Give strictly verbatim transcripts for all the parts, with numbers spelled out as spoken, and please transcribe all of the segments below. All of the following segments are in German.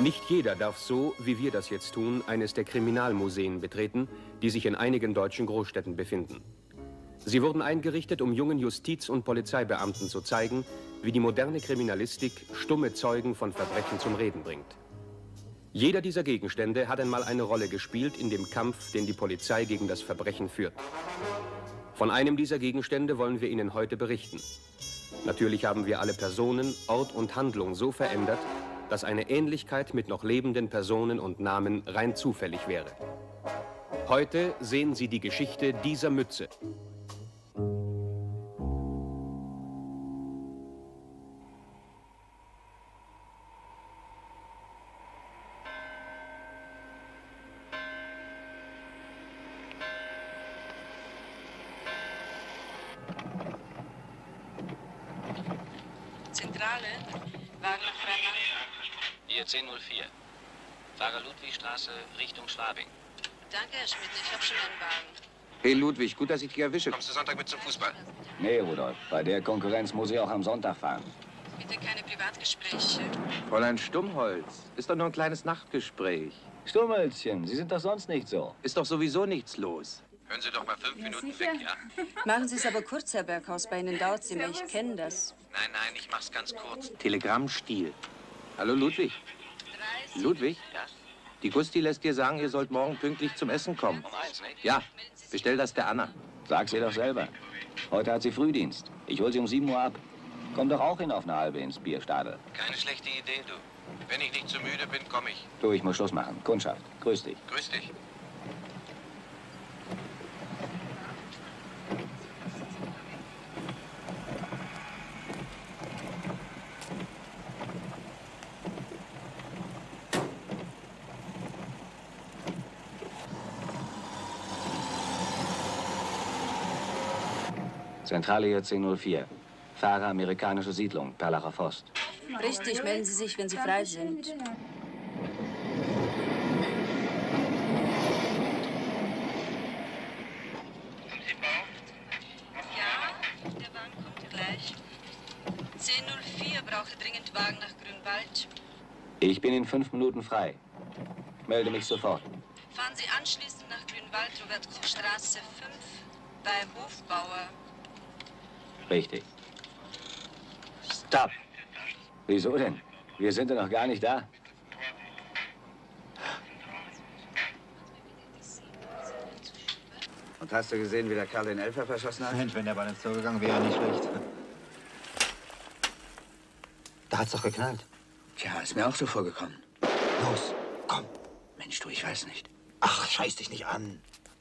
Nicht jeder darf so, wie wir das jetzt tun, eines der Kriminalmuseen betreten, die sich in einigen deutschen Großstädten befinden. Sie wurden eingerichtet, um jungen Justiz- und Polizeibeamten zu zeigen, wie die moderne Kriminalistik stumme Zeugen von Verbrechen zum Reden bringt. Jeder dieser Gegenstände hat einmal eine Rolle gespielt in dem Kampf, den die Polizei gegen das Verbrechen führt. Von einem dieser Gegenstände wollen wir Ihnen heute berichten. Natürlich haben wir alle Personen, Ort und Handlung so verändert, dass eine Ähnlichkeit mit noch lebenden Personen und Namen rein zufällig wäre. Heute sehen Sie die Geschichte dieser Mütze. Zentrale, Wagen nach Freimann. Hier zehn null vier. Fahrer Ludwigstraße Richtung Schwabing. Danke, Herr Schmidt, ich habe schon einen Wagen. Hey Ludwig, gut, dass ich dich erwische. Kommst du Sonntag mit zum Fußball? Nee, Rudolf. Bei der Konkurrenz muss ich auch am Sonntag fahren. Bitte keine Privatgespräche. Fräulein Stummholz, ist doch nur ein kleines Nachtgespräch. Stummelzchen, Sie sind doch sonst nicht so. Ist doch sowieso nichts los. Hören Sie doch mal fünf Minuten weg, ja? Machen Sie es aber kurz, Herr Berghaus. Bei Ihnen dauert es immer. Ich kenne das. Nein, nein, ich mach's ganz kurz. Telegrammstil. Hallo Ludwig. Ludwig? Ja? Die Gusti lässt dir sagen, ihr sollt morgen pünktlich zum Essen kommen. Um eins, nicht? Ja, bestell das der Anna. Sag's ihr doch selber. Heute hat sie Frühdienst. Ich hol sie um sieben Uhr ab. Komm doch auch hin auf eine halbe ins Bierstadel. Keine schlechte Idee, du. Wenn ich nicht zu müde bin, komme ich. Du, ich muss Schluss machen. Kundschaft. Grüß dich. Grüß dich. Zentrale hier zehn null vier. Fahrer amerikanische Siedlung, Perlacher Forst. Richtig, melden Sie sich, wenn Sie frei sind. Ja, der Wagen kommt gleich. zehn null vier brauche dringend Wagen nach Grünwald. Ich bin in fünf Minuten frei. Melde mich sofort. Fahren Sie anschließend nach Grünwald, Robert-Koch-Straße fünf, bei Hofbauer. Richtig. Stopp. Wieso denn? Wir sind ja noch gar nicht da. Und hast du gesehen, wie der Kerl den Elfer verschossen hat? Mensch, wenn der Ball ins Tor gegangen wäre, nicht schlecht. Da hat's doch geknallt. Tja, ist mir auch so vorgekommen. Los, komm. Mensch, du, ich weiß nicht. Ach, scheiß dich nicht an.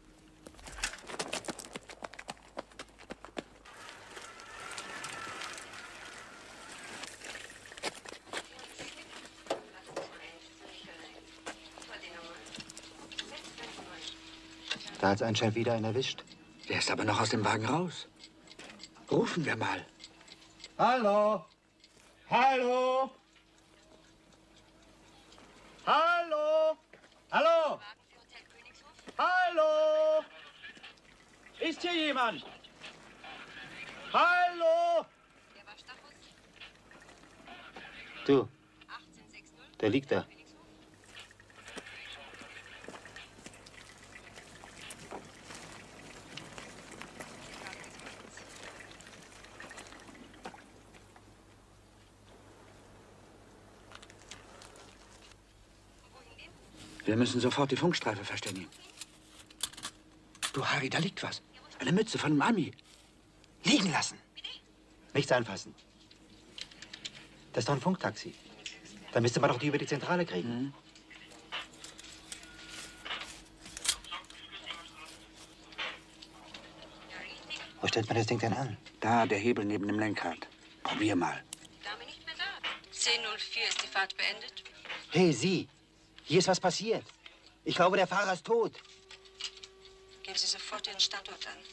Da hat's anscheinend wieder einen erwischt. Der ist aber noch aus dem Wagen raus. Rufen wir mal. Hallo? Hallo? Hallo? Hallo? Hallo? Ist hier jemand? Hallo? Du, der liegt da. Wir müssen sofort die Funkstreife verständigen. Du, Harry, da liegt was. Eine Mütze von einem Ami. Liegen lassen. Nichts anfassen. Das ist doch ein Funktaxi. Da müsste man doch die über die Zentrale kriegen. Mhm. Wo stellt man das Ding denn an? Da, der Hebel neben dem Lenkrad. Probier mal. Dame nicht mehr da. zehn null vier ist die Fahrt beendet. Hey, Sie! Hier ist was passiert. Ich glaube, der Fahrer ist tot. Geben Sie sofort Ihren Standort an.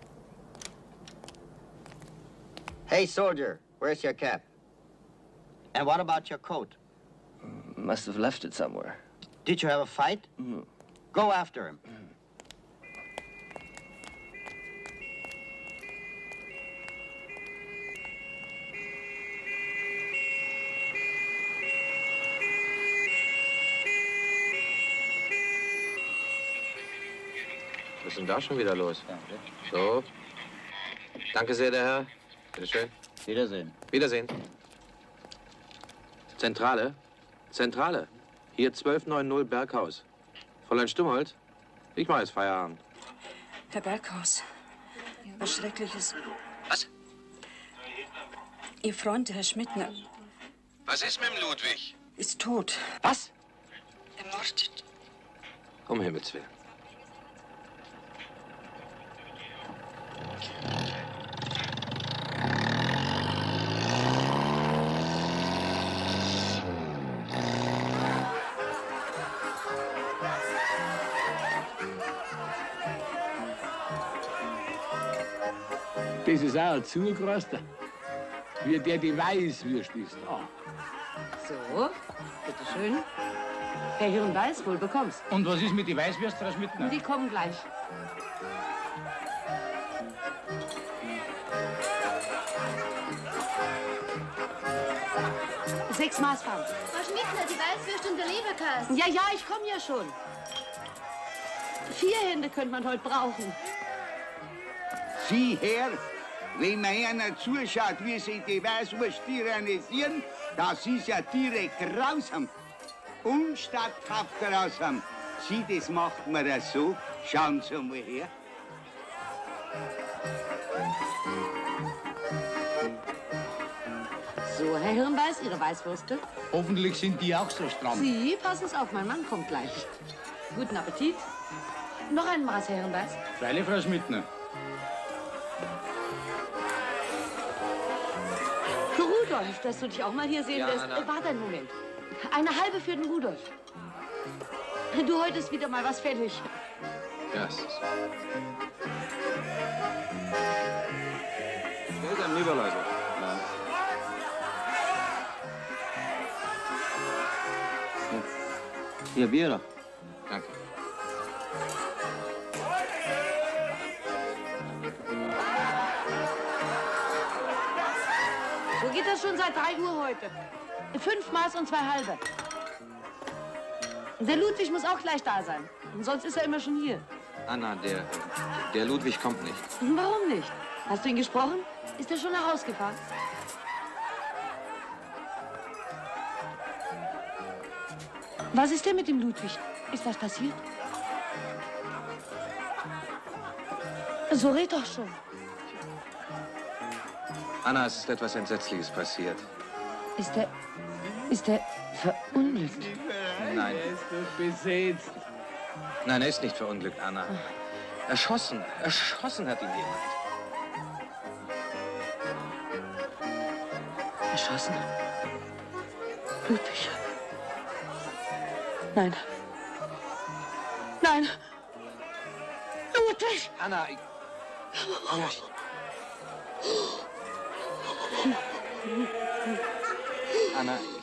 Hey, soldier, where's your cap? And what about your coat? Must have left it somewhere. Did you have a fight? Mm. Go after him. Was ist denn da schon wieder los? So. Danke sehr, der Herr. Bitte schön. Wiedersehen. Wiedersehen. Zentrale? Zentrale. Hier zwölf neunzig Berghaus. Fräulein Stummholz? Ich mache jetzt Feierabend. Herr Berghaus, was Schreckliches. Was? Ihr Freund, Herr Schmidtner, Was ist mit dem Ludwig? ist tot. Was? Ermordet. Um Himmels Willen. Das ist auch ein Zugraster. Wie der die Weißwürst ist. Ah. So, bitteschön. Herr Hirnweiß, wohl bekommst. Und was ist mit den Weißwürst, Frau Schmidtner? Die kommen gleich. Sechs Maßpfannen. Frau Schmidtner, die Weißwürst und der Leberkäse. Ja, ja, ich komme ja schon. Vier Hände könnte man heute brauchen. Sieh her, wenn man einer zuschaut, wie sie die Weißwurst tyrannisieren, das ist ja direkt grausam. Unstatthaft grausam. Sieh, das macht man ja so. Schauen Sie mal her. So, Herr Hirnweiß, Ihre Weißwürste. Hoffentlich sind die auch so stramm. Sie, passen Sie auf, mein Mann kommt gleich. Guten Appetit. Noch ein Maß, Herr Hirnweiß. Freilich, Frau Schmidtner. Rudolf, dass du dich auch mal hier sehen Ja, lässt. Anna. Äh, warte einen Moment. Eine halbe für den Rudolf. Du, heute ist wieder mal was fällig. Ja, es ist. Geld am Lieber, Leute. Ja. Hier, Bier doch. Danke. So geht das schon seit drei Uhr heute. Fünf Maß und zwei halbe. Der Ludwig muss auch gleich da sein. Sonst ist er immer schon hier. Anna, der, der Ludwig kommt nicht. Warum nicht? Hast du ihn gesprochen? Ist er schon nach Hause gefahren? Was ist denn mit dem Ludwig? Ist was passiert? So red doch schon. Anna, es ist etwas Entsetzliches passiert. Ist er... ist er verunglückt? Nein. Er ist doch besetzt. Nein, er ist nicht verunglückt, Anna. Erschossen. Erschossen hat ihn jemand. Erschossen? Ludwig. Nein. Nein. Ludwig! Anna, ich... Anna, ich... Anna, ich...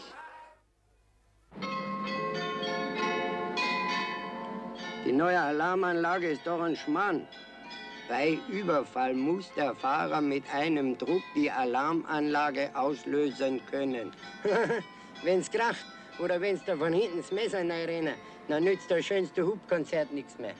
Die neue Alarmanlage ist doch ein Schmarrn. Bei Überfall muss der Fahrer mit einem Druck die Alarmanlage auslösen können. Wenn's kracht oder wenn's da von hinten das Messer reinrennen, dann nützt das schönste Hubkonzert nichts mehr.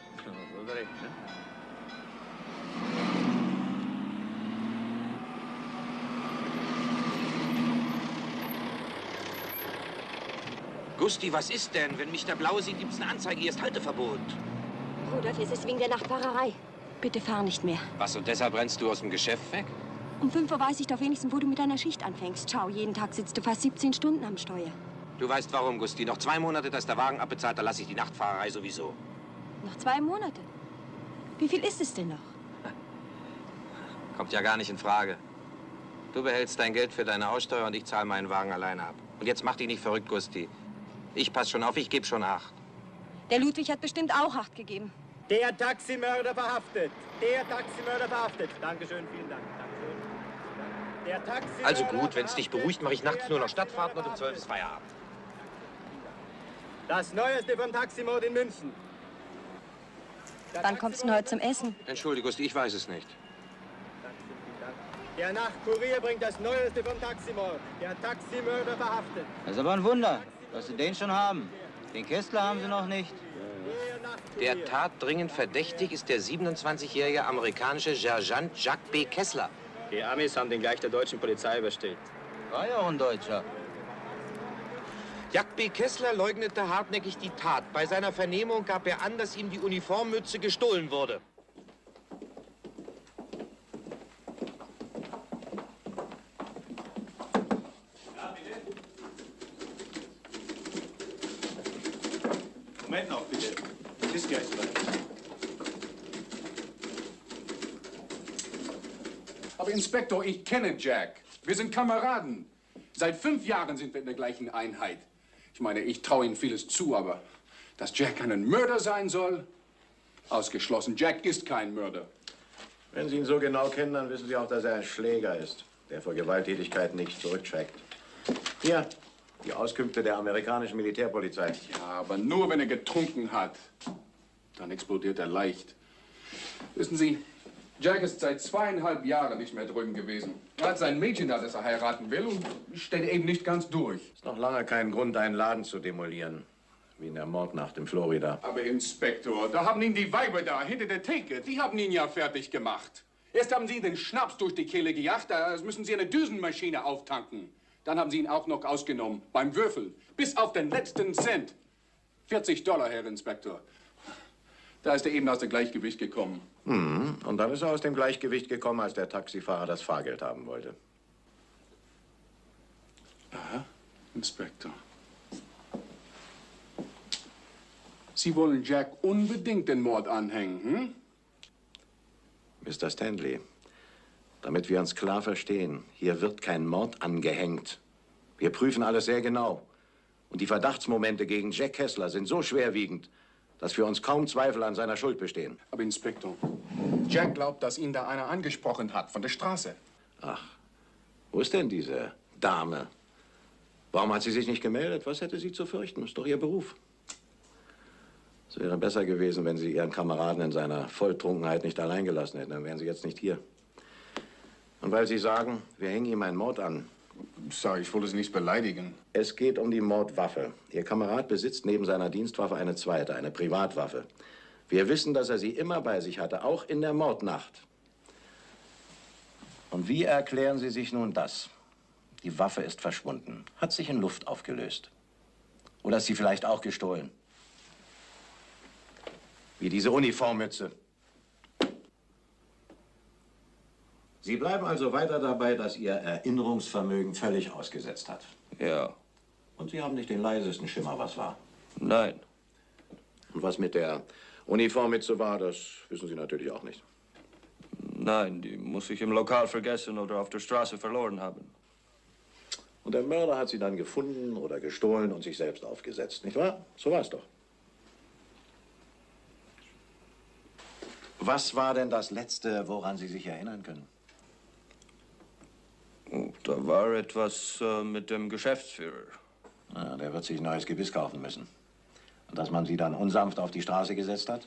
Gusti, was ist denn? Wenn mich der Blaue sieht, gibt's eine Anzeige, hier ist Halteverbot. Rudolf, es ist wegen der Nachtfahrerei. Bitte fahr nicht mehr. Was, und deshalb rennst du aus dem Geschäft weg? Um fünf Uhr weiß ich doch wenigstens, wo du mit deiner Schicht anfängst. Schau, jeden Tag sitzt du fast siebzehn Stunden am Steuer. Du weißt warum, Gusti. Noch zwei Monate, dass der Wagen abbezahlt, da lasse ich die Nachtfahrerei sowieso. Noch zwei Monate? Wie viel ist es denn noch? Kommt ja gar nicht in Frage. Du behältst dein Geld für deine Aussteuer und ich zahle meinen Wagen alleine ab. Und jetzt mach dich nicht verrückt, Gusti. Ich pass schon auf, ich gebe schon Acht. Der Ludwig hat bestimmt auch Acht gegeben. Der Taximörder verhaftet. Der Taximörder verhaftet. Dankeschön, vielen Dank. Dankeschön. Also gut, wenn es dich beruhigt, mache ich nachts nur noch Stadtfahrten und um zwölf ist Feierabend. Das Neueste von Taximord in München. Wann kommst du denn heute zum Essen? Entschuldige, Gusti, ich weiß es nicht. Der Nachtkurier bringt das Neueste von Taximord. Der Taximörder verhaftet. Das ist aber ein Wunder, dass Sie den schon haben. Den Kessler haben Sie noch nicht. Der Tat dringend verdächtig ist der siebenundzwanzigjährige amerikanische Sergeant Jacques B. Kessler. Die Amis haben den gleich der deutschen Polizei überstellt. War ja auch ein Deutscher. Jacques B. Kessler leugnete hartnäckig die Tat. Bei seiner Vernehmung gab er an, dass ihm die Uniformmütze gestohlen wurde. Moment noch, bitte. Es ist gleich soweit. Aber Inspektor, ich kenne Jack. Wir sind Kameraden. Seit fünf Jahren sind wir in der gleichen Einheit. Ich meine, ich traue ihm vieles zu, aber dass Jack ein Mörder sein soll? Ausgeschlossen. Jack ist kein Mörder. Wenn Sie ihn so genau kennen, dann wissen Sie auch, dass er ein Schläger ist, der vor Gewalttätigkeiten nicht zurückschreckt. Hier, die Auskünfte der amerikanischen Militärpolizei. Ja, aber nur, wenn er getrunken hat. Dann explodiert er leicht. Wissen Sie, Jack ist seit zweieinhalb Jahren nicht mehr drüben gewesen. Er hat sein Mädchen da, das er heiraten will, und steht eben nicht ganz durch. Ist noch lange kein Grund, einen Laden zu demolieren. Wie in der Mordnacht in Florida. Aber Inspektor, da haben ihn die Weiber da hinter der Theke. Die haben ihn ja fertig gemacht. Erst haben sie den Schnaps durch die Kehle gejagt, da müssen sie eine Düsenmaschine auftanken. Dann haben sie ihn auch noch ausgenommen, beim Würfeln. Bis auf den letzten Cent. vierzig Dollar, Herr Inspektor. Da ist er eben aus dem Gleichgewicht gekommen. Hm. Und dann ist er aus dem Gleichgewicht gekommen, als der Taxifahrer das Fahrgeld haben wollte. Aha, Inspektor. Sie wollen Jack unbedingt den Mord anhängen, hm? Mister Stanley, damit wir uns klar verstehen, hier wird kein Mord angehängt. Wir prüfen alles sehr genau. Und die Verdachtsmomente gegen Jack Kessler sind so schwerwiegend, dass für uns kaum Zweifel an seiner Schuld bestehen. Aber Inspektor, Jack glaubt, dass ihn da einer angesprochen hat, von der Straße. Ach, wo ist denn diese Dame? Warum hat sie sich nicht gemeldet? Was hätte sie zu fürchten? Ist doch ihr Beruf. Es wäre besser gewesen, wenn Sie Ihren Kameraden in seiner Volltrunkenheit nicht allein gelassen hätten. Dann wären Sie jetzt nicht hier. Und weil Sie sagen, wir hängen ihm einen Mord an. Sag, ich wollte Sie nicht beleidigen. Es geht um die Mordwaffe. Ihr Kamerad besitzt neben seiner Dienstwaffe eine zweite, eine Privatwaffe. Wir wissen, dass er sie immer bei sich hatte, auch in der Mordnacht. Und wie erklären Sie sich nun das? Die Waffe ist verschwunden, hat sich in Luft aufgelöst. Oder ist sie vielleicht auch gestohlen? Wie diese Uniformmütze. Sie bleiben also weiter dabei, dass Ihr Erinnerungsvermögen völlig ausgesetzt hat. Ja. Und Sie haben nicht den leisesten Schimmer, was war? Nein. Und was mit der Uniformmütze war, das wissen Sie natürlich auch nicht. Nein, die muss ich im Lokal vergessen oder auf der Straße verloren haben. Und der Mörder hat sie dann gefunden oder gestohlen und sich selbst aufgesetzt, nicht wahr? So war es doch. Was war denn das Letzte, woran Sie sich erinnern können? Da war etwas äh, mit dem Geschäftsführer. Na, der wird sich ein neues Gebiss kaufen müssen. Und dass man Sie dann unsanft auf die Straße gesetzt hat?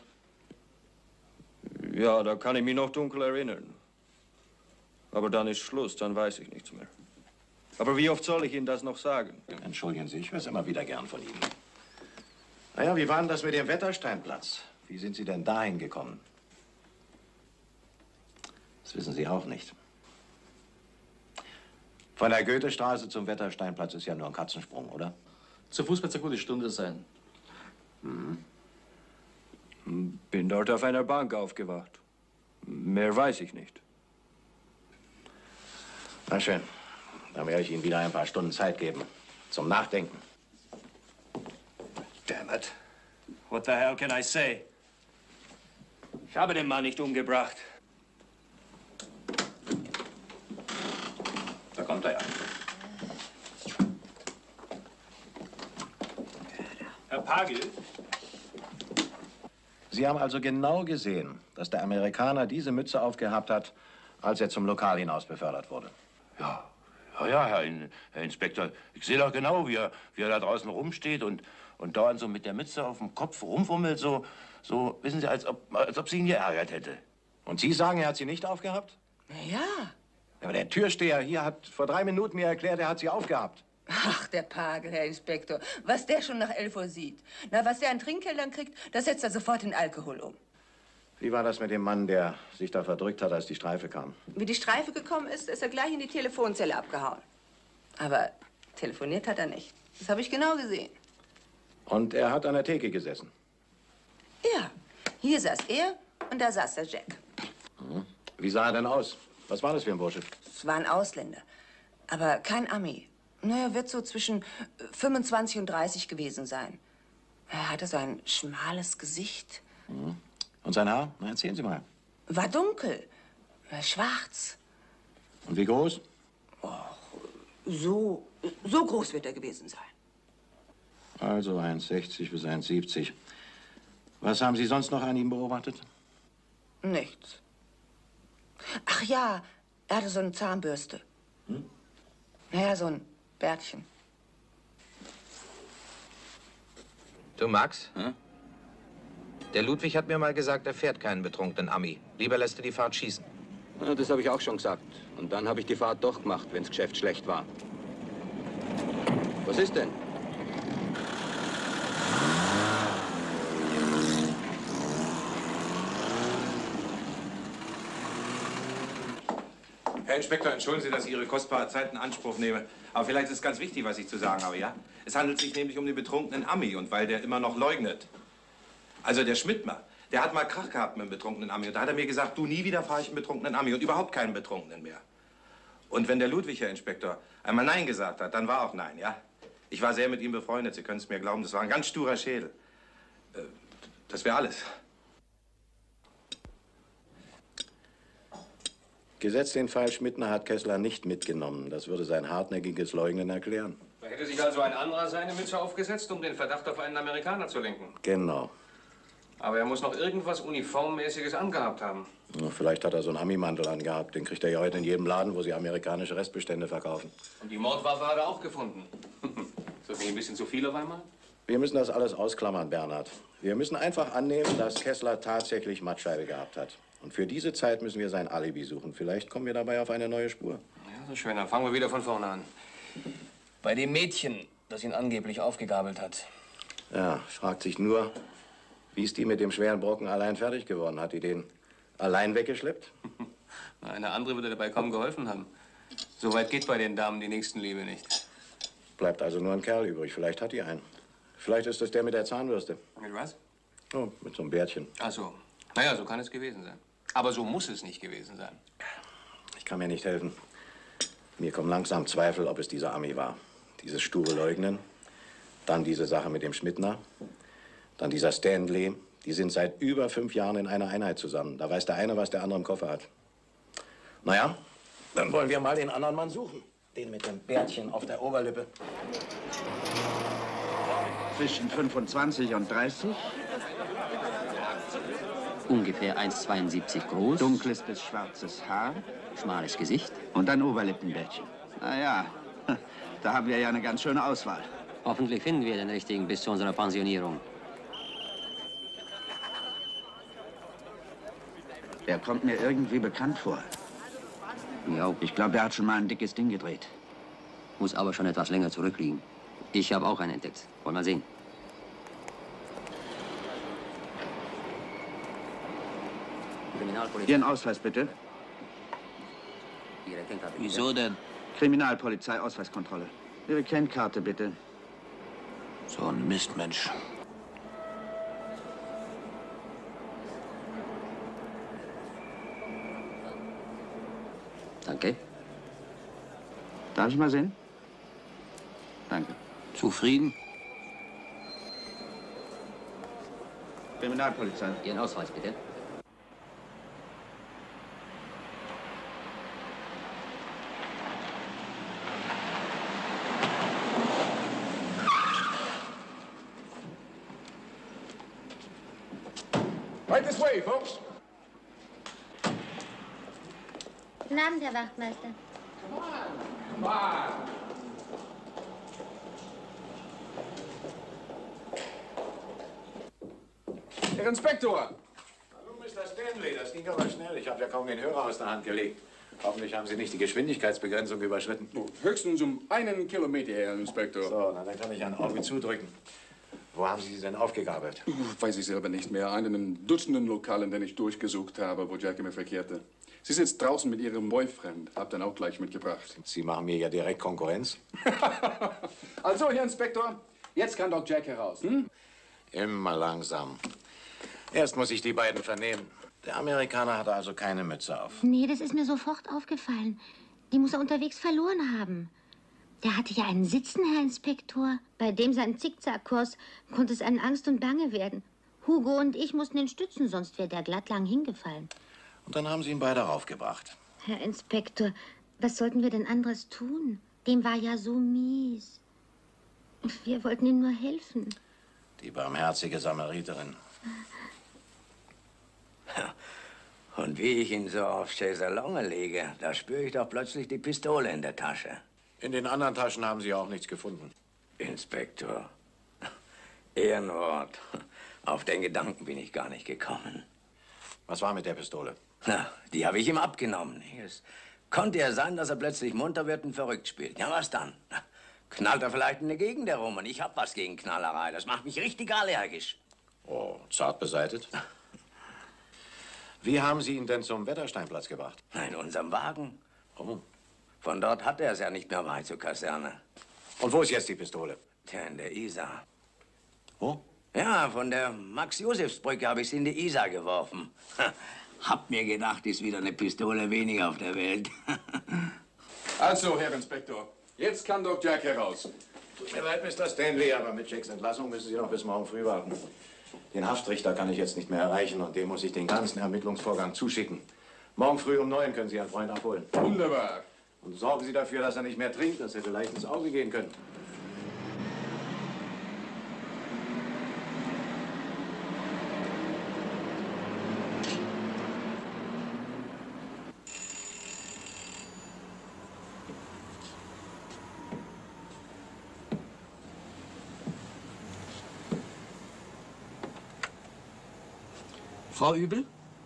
Ja, da kann ich mich noch dunkel erinnern. Aber dann ist Schluss, dann weiß ich nichts mehr. Aber wie oft soll ich Ihnen das noch sagen? Entschuldigen Sie, ich höre es immer wieder gern von Ihnen. Naja, wie war denn das mit dem Wettersteinplatz? Wie sind Sie denn dahin gekommen? Das wissen Sie auch nicht. Von der Goethestraße zum Wettersteinplatz ist ja nur ein Katzensprung, oder? Zu Fuß wird es eine gute Stunde sein. Mhm. Bin dort auf einer Bank aufgewacht. Mehr weiß ich nicht. Na schön. Dann werde ich Ihnen wieder ein paar Stunden Zeit geben. Zum Nachdenken. Damn it. What the hell can I say? Ich habe den Mann nicht umgebracht. Da kommt er ja. Herr Pagel? Sie haben also genau gesehen, dass der Amerikaner diese Mütze aufgehabt hat, als er zum Lokal hinaus befördert wurde. Ja, ja, ja, Herr, In Herr Inspektor. Ich sehe doch genau, wie er, wie er da draußen rumsteht und, und dauernd so mit der Mütze auf dem Kopf rumfummelt, so, so, wissen Sie, als ob, als ob sie ihn geärgert hätte. Und Sie sagen, er hat Sie nicht aufgehabt? Na ja. Aber der Türsteher hier hat vor drei Minuten mir erklärt, er hat Sie aufgehabt. Ach, der Pagel, Herr Inspektor. Was der schon nach elf Uhr sieht. Na, was der an Trinkgeldern kriegt, das setzt er sofort in Alkohol um. Wie war das mit dem Mann, der sich da verdrückt hat, als die Streife kam? Wie die Streife gekommen ist, ist er gleich in die Telefonzelle abgehauen. Aber telefoniert hat er nicht. Das habe ich genau gesehen. Und er hat an der Theke gesessen? Ja, hier saß er und da saß der Jack. Mhm. Wie sah er denn aus? Was war das für ein Bursche? Es war ein Ausländer, aber kein Ami. Naja, wird so zwischen fünfundzwanzig und dreißig gewesen sein. Er hatte so ein schmales Gesicht. Mhm. Und sein Haar? Na, erzählen Sie mal. War dunkel, schwarz. Und wie groß? Oh, so, so groß wird er gewesen sein. Also eins sechzig bis eins siebzig. Was haben Sie sonst noch an ihm beobachtet? Nichts. Ach ja, er hatte so eine Zahnbürste. Hm? Naja, so ein Bärtchen. Du, Max? Hm? Der Ludwig hat mir mal gesagt, er fährt keinen betrunkenen Ami. Lieber lässt er die Fahrt schießen. Ja, das habe ich auch schon gesagt. Und dann habe ich die Fahrt doch gemacht, wenn das Geschäft schlecht war. Was ist denn? Herr Inspektor, entschuldigen Sie, dass ich Ihre kostbare Zeit in Anspruch nehme. Aber vielleicht ist es ganz wichtig, was ich zu sagen habe, ja? Es handelt sich nämlich um den betrunkenen Ami und weil der immer noch leugnet. Also der Schmidtmer, der hat mal Krach gehabt mit dem betrunkenen Ami. Und da hat er mir gesagt, du, nie wieder fahre ich einen betrunkenen Ami und überhaupt keinen Betrunkenen mehr. Und wenn der Ludwig, Herr Inspektor, einmal Nein gesagt hat, dann war auch Nein, ja? Ich war sehr mit ihm befreundet, Sie können es mir glauben, das war ein ganz sturer Schädel. Äh, das wäre alles. Gesetzt den Fall, Schmidtner hat Kessler nicht mitgenommen. Das würde sein hartnäckiges Leugnen erklären. Da hätte sich also ein anderer seine Mütze aufgesetzt, um den Verdacht auf einen Amerikaner zu lenken. Genau. Aber er muss noch irgendwas Uniformmäßiges angehabt haben. Ja, vielleicht hat er so einen Ami-Mantel angehabt. Den kriegt er ja heute in jedem Laden, wo sie amerikanische Restbestände verkaufen. Und die Mordwaffe hat er auch gefunden. Ist das nicht ein bisschen zu viel auf einmal? Wir müssen das alles ausklammern, Bernhard. Wir müssen einfach annehmen, dass Kessler tatsächlich Mattscheibe gehabt hat. Und für diese Zeit müssen wir sein Alibi suchen. Vielleicht kommen wir dabei auf eine neue Spur. Ja, so schön. Dann fangen wir wieder von vorne an. Bei dem Mädchen, das ihn angeblich aufgegabelt hat. Ja, fragt sich nur, wie ist die mit dem schweren Brocken allein fertig geworden? Hat die den allein weggeschleppt? Eine andere würde dabei kaum geholfen haben. So weit geht bei den Damen die Nächstenliebe nicht. Bleibt also nur ein Kerl übrig. Vielleicht hat die einen. Vielleicht ist das der mit der Zahnbürste. Mit was? Oh, mit so einem Bärtchen. Ach so. Naja, so kann es gewesen sein. Aber so muss es nicht gewesen sein. Ich kann mir nicht helfen. Mir kommen langsam Zweifel, ob es dieser Ami war. Dieses sture Leugnen, dann diese Sache mit dem Schmidtner, dann dieser Stanley. Die sind seit über fünf Jahren in einer Einheit zusammen. Da weiß der eine, was der andere im Koffer hat. Naja, dann wollen wir mal den anderen Mann suchen. Den mit dem Bärtchen auf der Oberlippe. Zwischen fünfundzwanzig und dreißig. Ungefähr eins Komma zweiundsiebzig groß. Dunkles bis schwarzes Haar. Schmales Gesicht. Und ein Oberlippenbärtchen. Na ja, da haben wir ja eine ganz schöne Auswahl. Hoffentlich finden wir den richtigen bis zu unserer Pensionierung. Er kommt mir irgendwie bekannt vor. Ja. Ich glaube, er hat schon mal ein dickes Ding gedreht. Muss aber schon etwas länger zurückliegen. Ich habe auch einen entdeckt. Wollen wir mal sehen. Ihren Ausweis, bitte. Ihre Kennkarte. Wieso denn? Kriminalpolizei, Ausweiskontrolle. Ihre Kennkarte, bitte. So ein Mistmensch. Danke. Darf ich mal sehen? Danke. Zufrieden? Kriminalpolizei. Ihren Ausweis, bitte. Right this way, folks. Guten Abend, Herr Wachtmeister. Herr Inspektor! Hallo, Mister Stanley, das ging aber schnell. Ich habe ja kaum den Hörer aus der Hand gelegt. Hoffentlich haben Sie nicht die Geschwindigkeitsbegrenzung überschritten. Oh, höchstens um einen Kilometer, Herr Inspektor. So, na, dann kann ich ein Auge zudrücken. Wo haben Sie sie denn aufgegabelt? Weiß ich selber nicht mehr. Einen in Dutzenden Lokalen, den ich durchgesucht habe, wo Jack immer verkehrte. Sie sitzt draußen mit ihrem Boyfriend. Hab dann auch gleich mitgebracht. Sie machen mir ja direkt Konkurrenz. Also, Herr Inspektor, jetzt kann doch Jack heraus, hm? Immer langsam. Erst muss ich die beiden vernehmen. Der Amerikaner hatte also keine Mütze auf. Nee, das ist mir sofort aufgefallen. Die muss er unterwegs verloren haben. Der hatte ja einen Sitzen, Herr Inspektor. Bei dem seinen Zickzackkurs konnte es einem Angst und Bange werden. Hugo und ich mussten ihn stützen, sonst wäre der glatt lang hingefallen. Und dann haben Sie ihn beide raufgebracht. Herr Inspektor, was sollten wir denn anderes tun? Dem war ja so mies. Wir wollten ihm nur helfen. Die barmherzige Samariterin. Und wie ich ihn so auf Chaiselonge lege, da spüre ich doch plötzlich die Pistole in der Tasche. In den anderen Taschen haben Sie auch nichts gefunden. Inspektor, Ehrenwort. Auf den Gedanken bin ich gar nicht gekommen. Was war mit der Pistole? Na, die habe ich ihm abgenommen. Es konnte ja sein, dass er plötzlich munter wird und verrückt spielt. Ja, was dann? Knallt er vielleicht in der Gegend herum und ich hab was gegen Knallerei. Das macht mich richtig allergisch. Oh, zart beseitet. Wie haben Sie ihn denn zum Wettersteinplatz gebracht? In unserem Wagen. Oh. Von dort hat er es ja nicht mehr weit zur Kaserne. Und wo ist jetzt die Pistole? Tja, in der Isar. Wo? Ja, von der Max-Josefs-Brücke habe ich sie in die Isar geworfen. Hab mir gedacht, ist wieder eine Pistole weniger auf der Welt. Also, Herr Inspektor, jetzt kann doch Jack heraus. Tut mir leid, Mister Stanley, aber mit Jacks Entlassung müssen Sie noch bis morgen früh warten. Den Haftrichter kann ich jetzt nicht mehr erreichen und dem muss ich den ganzen Ermittlungsvorgang zuschicken. Morgen früh um neun können Sie Ihren Freund abholen. Wunderbar. Und sorgen Sie dafür, dass er nicht mehr trinkt. Das hätte leicht ins Auge gehen können. Frau Übel?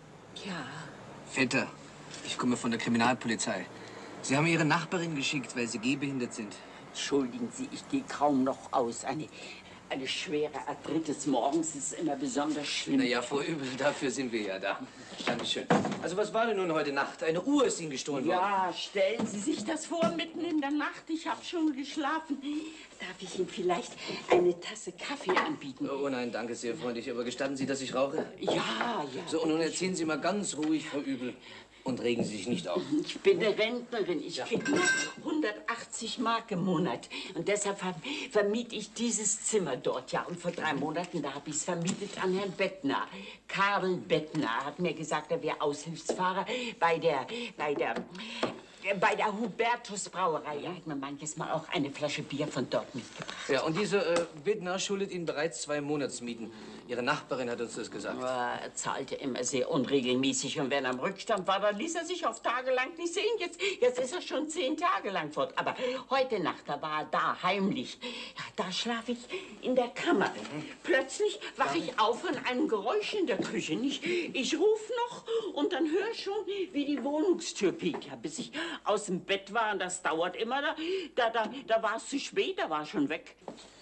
Ja. Vetter, ich komme von der Kriminalpolizei. Sie haben Ihre Nachbarin geschickt, weil Sie gehbehindert sind. Entschuldigen Sie, ich gehe kaum noch aus. Eine, eine schwere Arthritis morgens ist immer besonders schlimm. Na ja, Frau Übel, dafür sind wir ja da. Dankeschön. Also was war denn nun heute Nacht? Eine Uhr ist Ihnen gestohlen worden. Ja, stellen Sie sich das vor, mitten in der Nacht. Ich habe schon geschlafen. Darf ich Ihnen vielleicht eine Tasse Kaffee anbieten? Oh nein, danke, sehr freundlich. Aber gestatten Sie, dass ich rauche? Ja, ja. So, und nun erzählen Sie mal ganz ruhig, Frau Übel. Und regen Sie sich nicht auf. Ich bin eine Rentnerin. Ich kriege nur hundertachtzig Mark im Monat. Und deshalb ver vermiete ich dieses Zimmer dort. Ja, und vor drei Monaten, da habe ich es vermietet an Herrn Bettner. Karl Bettner hat mir gesagt, er wäre Aushilfsfahrer bei der, bei der, bei der Hubertus Brauerei. Er hat mir manches Mal auch eine Flasche Bier von dort mitgebracht. Ja, und dieser äh, Bettner schuldet Ihnen bereits zwei Monatsmieten. Ihre Nachbarin hat uns das gesagt. Ja, er zahlte immer sehr unregelmäßig. Und wenn er am Rückstand war, dann ließ er sich auf Tage lang nicht sehen. Jetzt, jetzt ist er schon zehn Tage lang fort. Aber heute Nacht, da war er da, heimlich. Ja, da schlafe ich in der Kammer. Plötzlich wache ich auf von einem Geräusch in der Küche. Ich, ich rufe noch und dann höre ich schon, wie die Wohnungstür piekt. Ja, bis ich aus dem Bett war, und das dauert immer, da, da, da, da war es zu spät, da war er schon weg.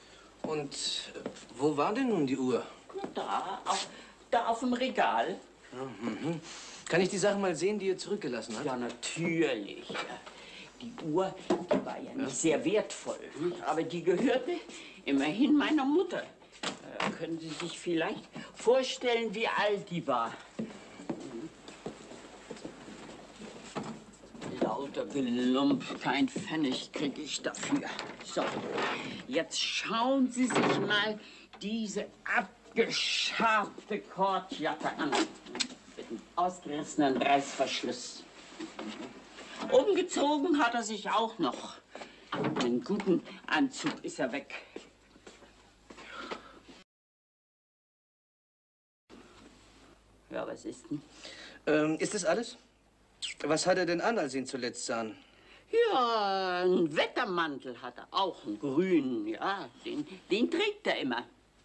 Und äh, wo war denn nun die Uhr? Da, auf, da auf dem Regal. Ja, mhm. Kann ich die Sachen mal sehen, die ihr zurückgelassen habt? Ja, natürlich. Die Uhr, die war ja nicht sehr wertvoll. Aber die gehörte immerhin meiner Mutter. Da können Sie sich vielleicht vorstellen, wie alt die war. Lauter Gelump, kein Pfennig kriege ich dafür. So, jetzt schauen Sie sich mal diese abgeschabte Kordjacke an. Mit einem ausgerissenen Reißverschluss. Umgezogen hat er sich auch noch. Einen guten Anzug ist er weg. Ja, was ist denn? Ähm, ist das alles? Was hat er denn an, als Sie ihn zuletzt sahen? Ja, einen Wettermantel hat er, auch einen grünen, ja. Den, den trägt er immer.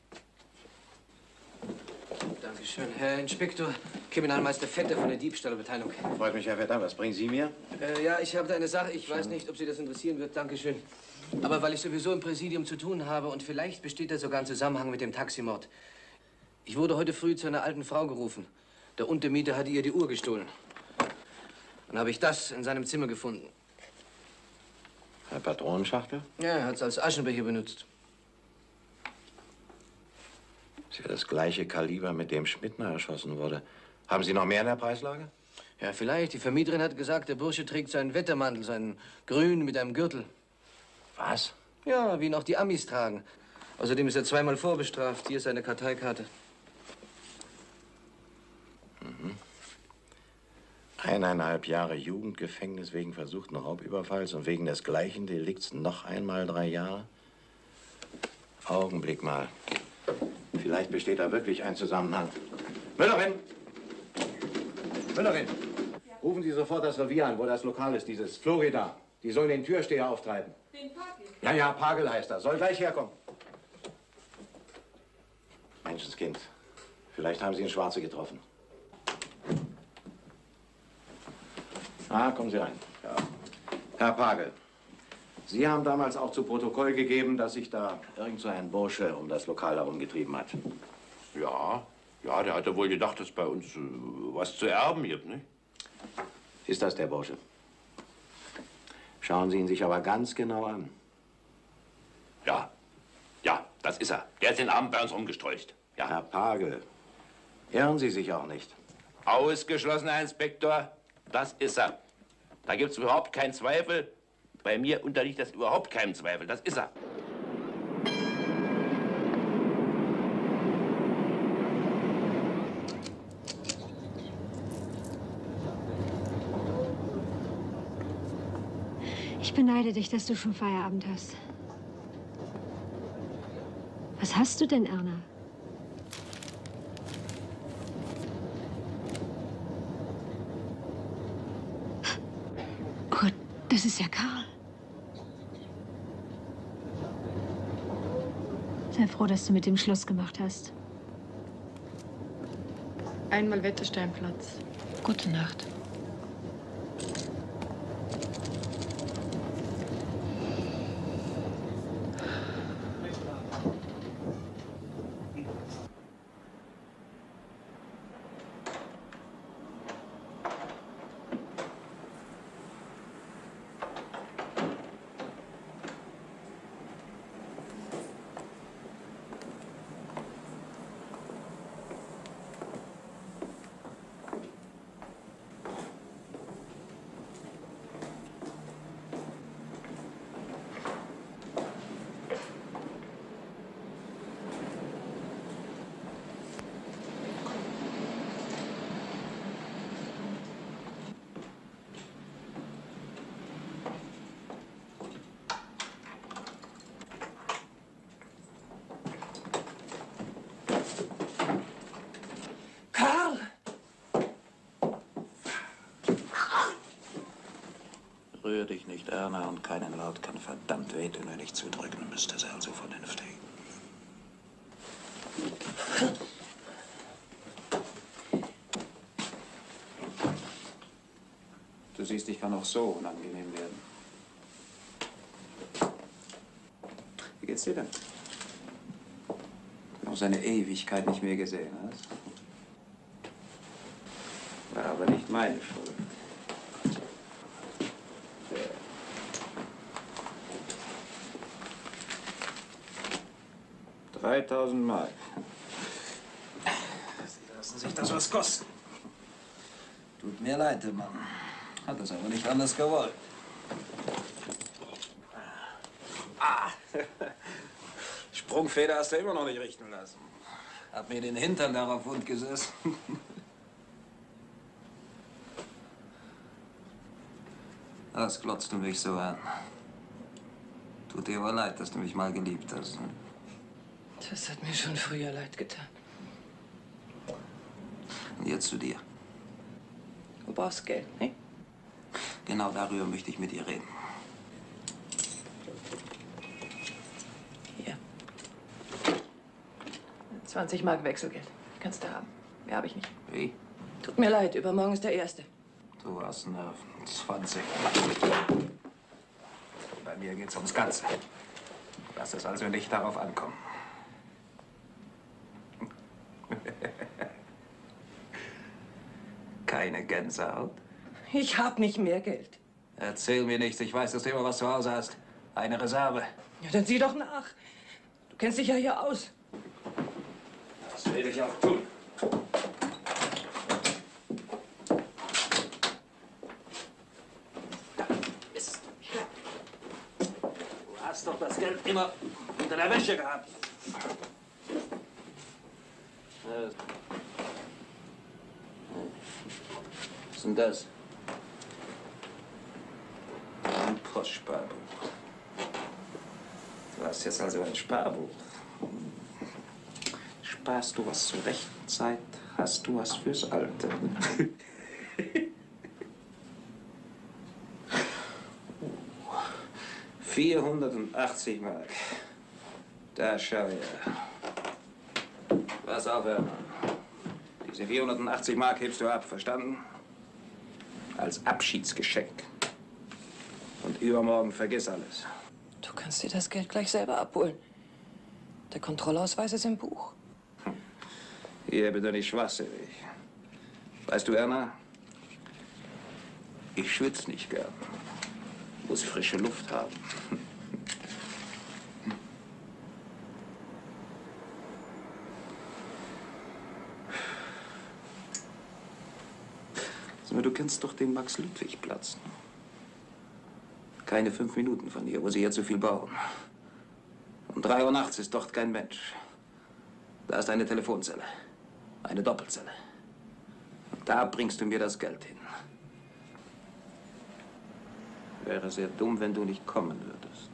Dankeschön. Herr Inspektor, Kriminalmeister Vetter von der Diebstahlabteilung. Freut mich, Herr Vetter. Was bringen Sie mir? Äh, ja, ich habe da eine Sache. Ich weiß nicht, ob Sie das interessieren wird. Dankeschön. Aber weil ich sowieso im Präsidium zu tun habe und vielleicht besteht da sogar ein Zusammenhang mit dem Taximord. Ich wurde heute früh zu einer alten Frau gerufen. Der Untermieter hatte ihr die Uhr gestohlen. Dann habe ich das in seinem Zimmer gefunden. Eine Patronenschachtel? Ja, er hat es als Aschenbecher benutzt. Das ist ja das gleiche Kaliber, mit dem Schmidtner erschossen wurde. Haben Sie noch mehr in der Preislage? Ja, vielleicht. Die Vermieterin hat gesagt, der Bursche trägt seinen Wettermantel, seinen grünen mit einem Gürtel. Was? Ja, wie ihn auch die Amis tragen. Außerdem ist er zweimal vorbestraft. Hier ist seine Karteikarte. Mhm. Eineinhalb Jahre Jugendgefängnis wegen versuchten Raubüberfalls und wegen des gleichen Delikts noch einmal drei Jahre? Augenblick mal. Vielleicht besteht da wirklich ein Zusammenhang. Müllerin! Müllerin! Rufen Sie sofort das Revier an, wo das Lokal ist, dieses Florida. Die sollen den Türsteher auftreiben. Den Pagel? Ja, ja, Pagel heißt er. Soll gleich herkommen. Menschenskind. Vielleicht haben Sie einen Schwarze getroffen. Ah, kommen Sie rein. Ja. Herr Pagel, Sie haben damals auch zu Protokoll gegeben, dass sich da irgend so ein Bursche um das Lokal herumgetrieben hat. Ja, ja, der hatte wohl gedacht, dass bei uns äh, was zu erben gibt, ne? Ist das der Bursche? Schauen Sie ihn sich aber ganz genau an. Ja, ja, das ist er. Der ist den Abend bei uns rumgestrolcht. Ja. Herr Pagel, irren Sie sich auch nicht. Ausgeschlossen, Herr Inspektor. Das ist er. Da gibt's überhaupt keinen Zweifel. Bei mir unterliegt das überhaupt keinem Zweifel. Das ist er. Ich beneide dich, dass du schon Feierabend hast. Was hast du denn, Erna? Oh, das ist ja Karl. Sei froh, dass du mit dem Schluss gemacht hast. Einmal Wettersteinplatz. Gute Nacht. Rühr dich nicht, Erna, und keinen Laut kann verdammt wehtun, wenn ich zudrücken müsste. Sei also vernünftig. Du siehst, ich kann auch so unangenehm werden. Wie geht's dir denn? Noch seine Ewigkeit nicht mehr gesehen hast. War aber nicht meine Schuld. dreitausend Mark. Sie lassen sich das was kosten. Tut mir leid, der Mann. Hat das aber nicht anders gewollt. Ah! Sprungfeder hast du immer noch nicht richten lassen. Hab mir den Hintern darauf wund gesessen. Was glotzt du mich so an? Tut dir aber leid, dass du mich mal geliebt hast. Ne? Das hat mir schon früher leid getan. Und jetzt zu dir. Du brauchst Geld, ne? Genau darüber möchte ich mit ihr reden. Hier. zwanzig Mark Wechselgeld. Kannst du haben. Mehr habe ich nicht. Wie? Tut mir leid, übermorgen ist der erste. Du hast Nerven. zwanzig. Bei mir geht's ums Ganze. Lass es also nicht darauf ankommen. Keine Gänsehaut? Ich hab nicht mehr Geld. Erzähl mir nichts. Ich weiß, dass du immer was zu Hause hast. Eine Reserve. Ja, dann sieh doch nach. Du kennst dich ja hier aus. Das will ich auch tun. Mist. Du hast doch das Geld immer unter der Wäsche gehabt. Was ist denn das? Ein Postsparbuch. Du hast jetzt also ein Sparbuch. Sparst du was zur rechten Zeit, hast du was fürs Alte. vierhundertachtzig Mark. Da schau her. Pass auf, Hermann. Diese vierhundertachtzig Mark hebst du ab, verstanden? Als Abschiedsgeschenk. Und übermorgen vergiss alles. Du kannst dir das Geld gleich selber abholen. Der Kontrollausweis ist im Buch. Hier bin doch nicht schwachsinnig. Weißt du, Erna, ich schwitze nicht gern. Muss frische Luft haben. Sag mal, du kennst doch den Max-Ludwig-Platz. Keine fünf Minuten von hier, wo sie jetzt so viel bauen. Um drei Uhr nachts ist dort kein Mensch. Da ist eine Telefonzelle. Eine Doppelzelle. Und da bringst du mir das Geld hin. Wäre sehr dumm, wenn du nicht kommen würdest.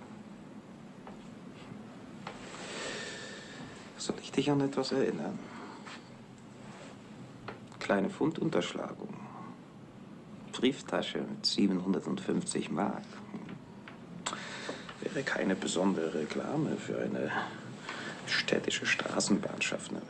Soll ich dich an etwas erinnern? Kleine Pfundunterschlagung. Brieftasche mit siebenhundertfünfzig Mark. Wäre keine besondere Reklame für eine städtische Straßenbahnschaffnerin.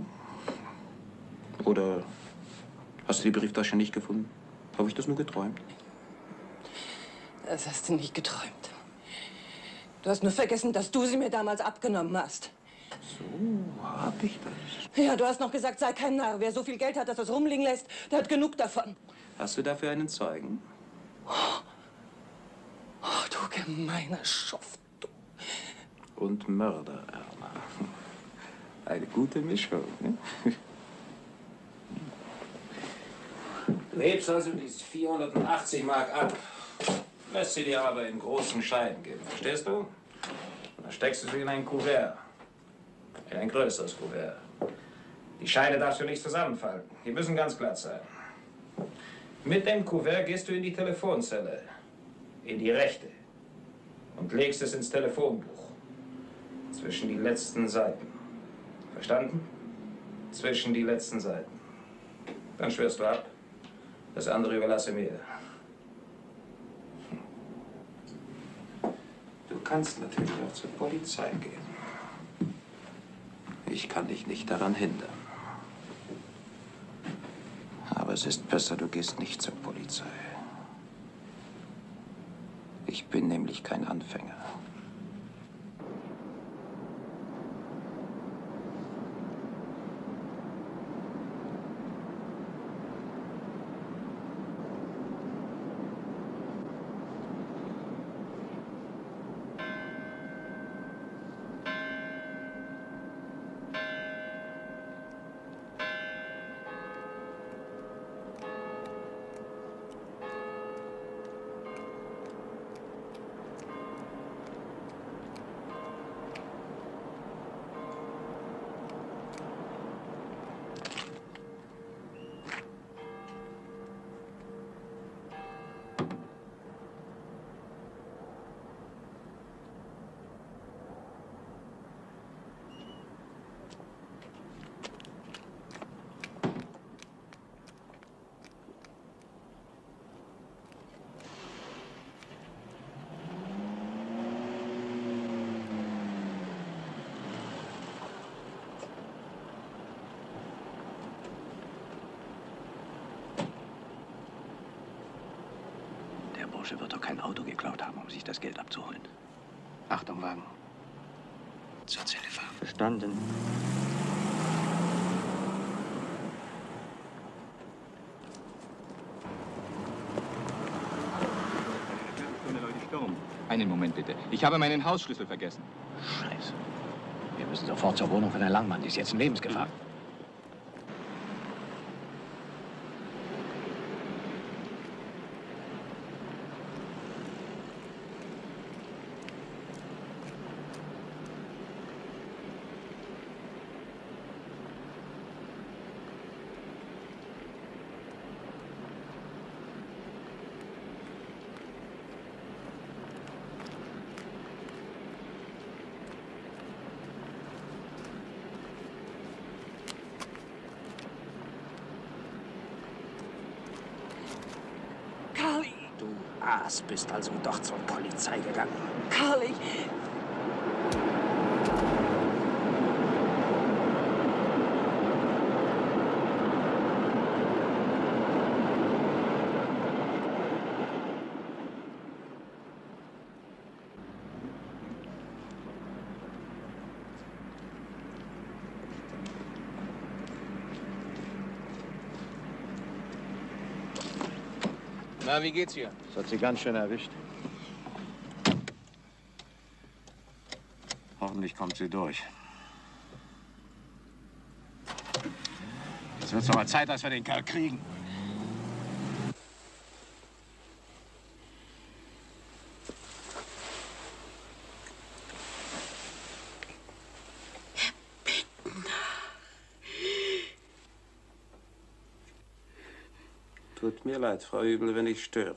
Oder hast du die Brieftasche nicht gefunden? Habe ich das nur geträumt? Das hast du nicht geträumt. Du hast nur vergessen, dass du sie mir damals abgenommen hast. So, hab ich das. Ja, du hast noch gesagt, sei kein Narr. Wer so viel Geld hat, dass er es rumliegen lässt, der hat genug davon. Hast du dafür einen Zeugen? Oh, oh du gemeiner Schuft. Du. Und Mörder, Erna. Eine gute Mischung, ne? Du hebst also diese vierhundertachtzig Mark ab. Lässt sie dir aber in großen Scheinen geben, verstehst du? Und dann steckst du sie in ein Kuvert. In ein größeres Kuvert. Die Scheine darfst du nicht zusammenfalten. Die müssen ganz glatt sein. Mit dem Kuvert gehst du in die Telefonzelle. In die rechte. Und legst es ins Telefonbuch. Zwischen die letzten Seiten. Verstanden? Zwischen die letzten Seiten. Dann schwörst du ab. Das andere überlasse mir. Du kannst natürlich auch zur Polizei gehen. Ich kann dich nicht daran hindern. Aber es ist besser, du gehst nicht zur Polizei. Ich bin nämlich kein Anfänger. Bursche wird doch kein Auto geklaut haben, um sich das Geld abzuholen. Achtung, Wagen. Zur Zelle fahren. Verstanden. Einen Moment bitte. Ich habe meinen Hausschlüssel vergessen. Scheiße. Wir müssen sofort zur Wohnung von Herrn Langmann. Die ist jetzt in Lebensgefahr. Carly! Du Aas, bist also doch zur Polizei gegangen. Carly! Na, wie geht's hier? Das hat sie ganz schön erwischt. Hoffentlich kommt sie durch. Jetzt wird's doch mal Zeit, dass wir den Kerl kriegen. Tut mir leid, Frau Übel, wenn ich störe.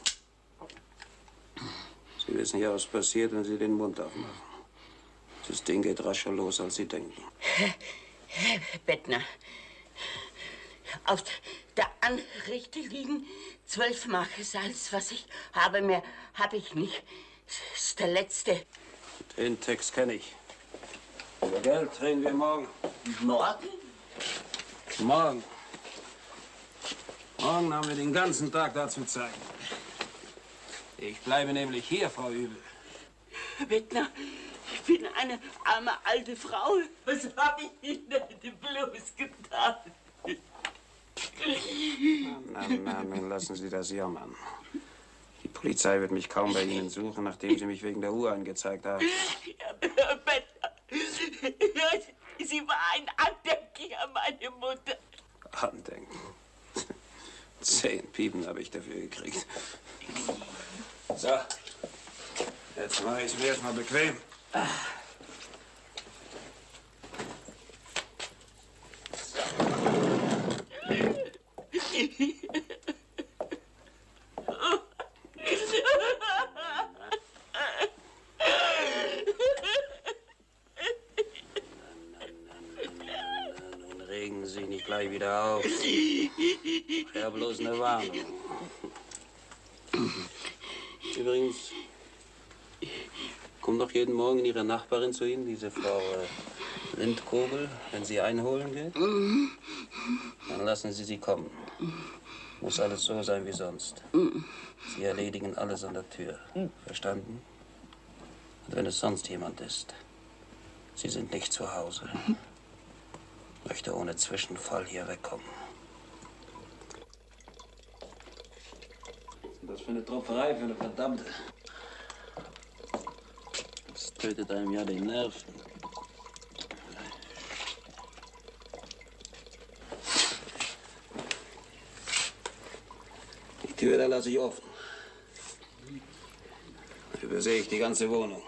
Sie wissen ja, was passiert, wenn Sie den Mund aufmachen. Das Ding geht rascher los, als Sie denken. Herr Bettner, auf der Anrichte liegen zwölf Mark Salz. Was ich habe, mehr habe ich nicht. Das ist der letzte. Den Text kenne ich. Über Geld reden wir morgen. Morgen? Morgen. Morgen haben wir den ganzen Tag dazu Zeit. Ich bleibe nämlich hier, Frau Übel. Herr Bettner, ich bin eine arme alte Frau. Was habe ich Ihnen denn bloß getan? Na, na, nun lassen Sie das jammern. Die Polizei wird mich kaum bei Ihnen suchen, nachdem Sie mich wegen der Uhr angezeigt haben. Herr Bettner, sie war ein Andenken an meine Mutter. Andenken. Zehn Piepen habe ich dafür gekriegt. So, jetzt mache ich es mir erstmal bequem. Nun regen Sie sich nicht gleich wieder auf. Ja, bloß eine Warnung. Übrigens, kommt doch jeden Morgen Ihre Nachbarin zu Ihnen, diese Frau äh, Lindkogel, wenn sie einholen geht? Dann lassen Sie sie kommen. Muss alles so sein wie sonst. Sie erledigen alles an der Tür. Verstanden? Und wenn es sonst jemand ist, Sie sind nicht zu Hause. Möchte ohne Zwischenfall hier wegkommen. Was für eine Tropferei, für eine verdammte. Das tötet einem ja den Nerv. Die Tür, da lasse ich offen. Da übersehe ich die ganze Wohnung.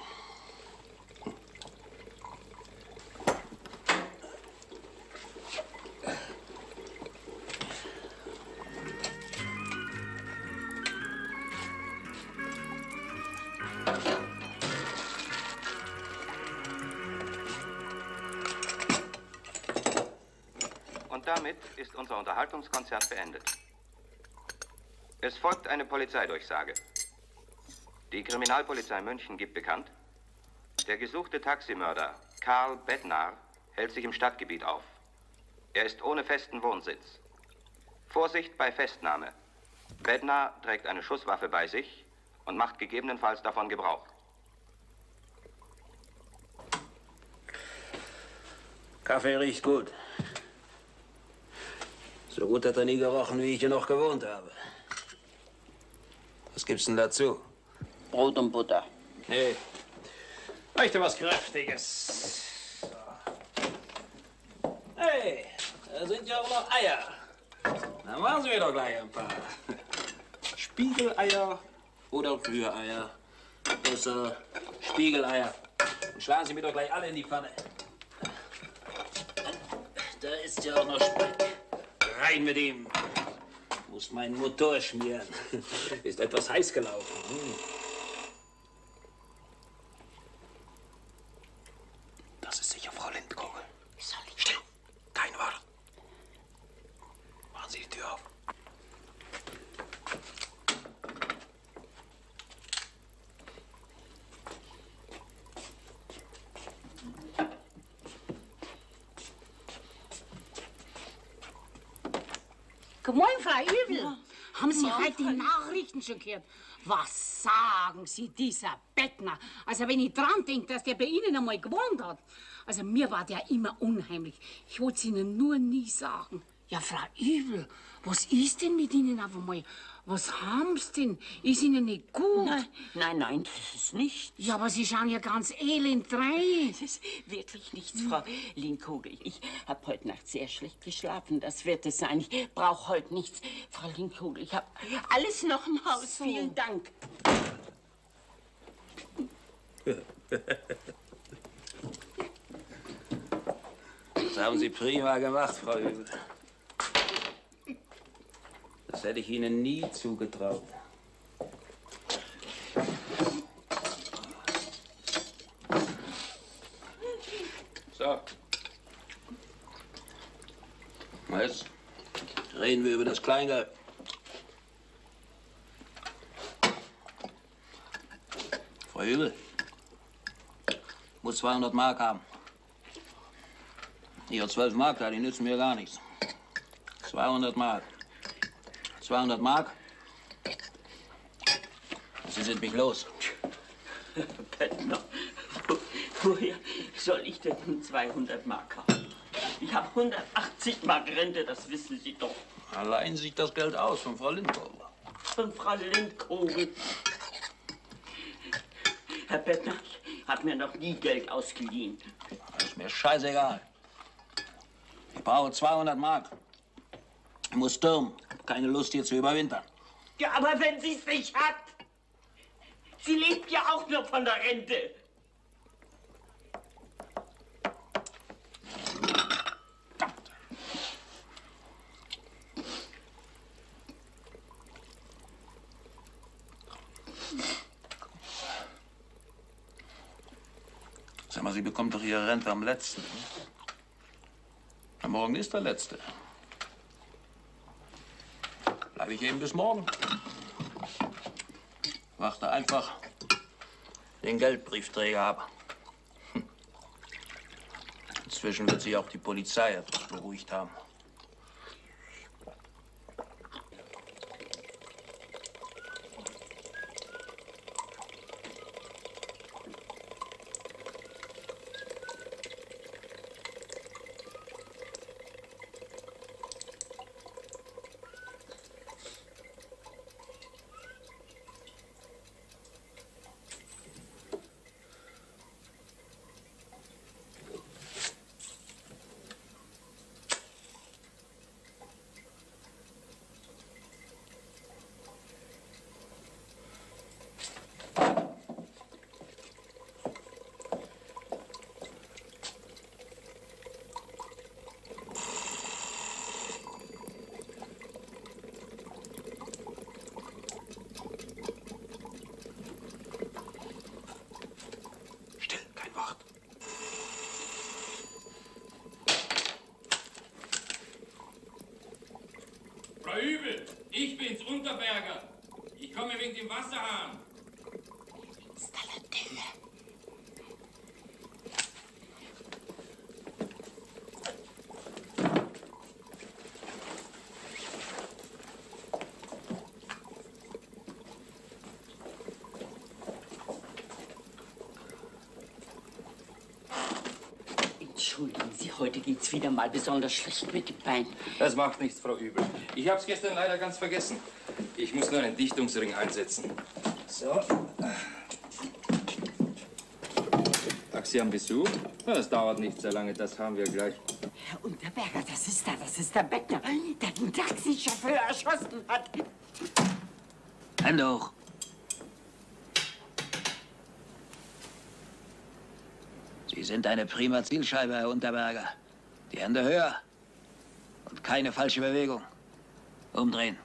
Und damit ist unser Unterhaltungskonzert beendet. Es folgt eine Polizeidurchsage. Die Kriminalpolizei München gibt bekannt, der gesuchte Taximörder Karl Bednar hält sich im Stadtgebiet auf. Er ist ohne festen Wohnsitz. Vorsicht bei Festnahme. Bednar trägt eine Schusswaffe bei sich und macht gegebenenfalls davon Gebrauch. Kaffee riecht gut. So gut hat er nie gerochen, wie ich hier noch gewohnt habe. Was gibt's denn dazu? Brot und Butter. Nee, möchte was Kräftiges. So. Hey, da sind ja auch noch Eier. Dann machen Sie mir doch gleich ein paar. Spiegeleier oder Rühreier. Besser Spiegeleier. Und schlagen Sie mir doch gleich alle in die Pfanne. Da ist ja auch noch Speck. Rein mit ihm. Muss meinen Motor schmieren. Ist etwas heiß gelaufen. Hm. Das ist sicher Frau Lindkogel. Still. Kein Wort. Machen Sie die Tür auf. Guten Morgen, Frau Übel. Ja. Haben Sie heute die Nachrichten schon gehört? Was sagen Sie, dieser Bednar? Also wenn ich dran denke, dass der bei Ihnen einmal gewohnt hat. Also mir war der immer unheimlich. Ich wollte es Ihnen nur nie sagen. Ja, Frau Übel, was ist denn mit Ihnen auf einmal? Was haben Sie denn? Ist Ihnen nicht gut? Nein, nein, nein, das ist nichts. Ja, aber Sie schauen ja ganz elend rein. Das ist wirklich nichts, Frau Lindkogel. Ich habe heute Nacht sehr schlecht geschlafen. Das wird es sein. Ich brauche heute nichts. Frau Lindkogel, ich habe alles noch im Haus. So. Vielen Dank. Das haben Sie prima gemacht, Frau Übel. Das hätte ich Ihnen nie zugetraut. So. Jetzt reden wir über das Kleingeld. Frau Übel, muss zweihundert Mark haben. Ihre zwölf Mark da, die nützen mir gar nichts. zweihundert Mark. zweihundert Mark? Sie sind mich los. Bednar, wo, woher soll ich denn zweihundert Mark haben? Ich habe hundertachtzig Mark Rente, das wissen Sie doch. Allein sieht das Geld aus von Frau Lindkogel. Von Frau Lindkogel. Herr Bednar, ich habe mir noch nie Geld ausgeliehen. Das ist mir scheißegal. Ich brauche zweihundert Mark. Ich muss stürmen. Keine Lust, hier zu überwintern. Ja, aber wenn sie es nicht hat. Sie lebt ja auch nur von der Rente. Sag mal, sie bekommt doch ihre Rente am letzten. Am Morgen ist der letzte. Bleibe ich eben bis morgen. Warte einfach den Geldbriefträger ab. Hm. Inzwischen wird sich auch die Polizei etwas beruhigt haben. Frau Übel, ich bin's, Unterberger. Ich komme wegen dem Wasserhahn. Installateur. heute geht's wieder mal besonders schlecht mit dem Bein. Das macht nichts, Frau Übel. Ich hab's gestern leider ganz vergessen. Ich muss nur einen Dichtungsring einsetzen. So. Taxi am Besuch? Das dauert nicht sehr lange, das haben wir gleich. Herr Unterberger, das ist da, das ist der Bettner, der den Taxichauffeur erschossen hat. Hände hoch. Sie sind eine prima Zielscheibe, Herr Unterberger. Die Hände höher. Und keine falsche Bewegung. Umdrehen.